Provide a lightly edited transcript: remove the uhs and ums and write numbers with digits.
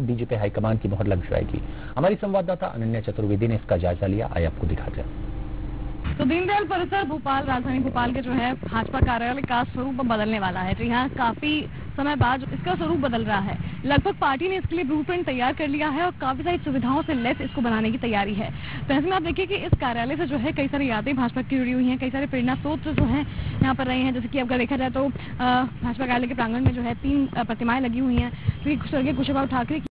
BJP high command की मोहर लग जाएगी। हमारी संवाददाता अनन्या चतुर्वेदी ने इसका जायजा लिया, आइए आपको दिखाते हैं। तो दीनदयाल परिसर भोपाल, राजधानी भोपाल के जो है भाजपा कार्यालय का स्वरूप बदलने वाला है। जी हाँ, काफी समय बाद इसका स्वरूप बदल रहा है। लगभग पार्टी ने इसके लिए ब्लूप्रिंट तैयार कर लिया है और काफी सारी सुविधाओं से लेस इसको बनाने की तैयारी है। तो ऐसे में आप देखिए कि इस कार्यालय से जो है कई सारी यादें भाजपा की जुड़ी हुई हैं, कई सारे प्रेरणा स्रोत जो है यहाँ पर रहे हैं। जैसे कि अगर देखा जाए तो भाजपा कार्यालय के प्रांगण में जो है 3 प्रतिमाएं लगी हुई हैं, स्वर्गीय कुशाभाऊ ठाकरे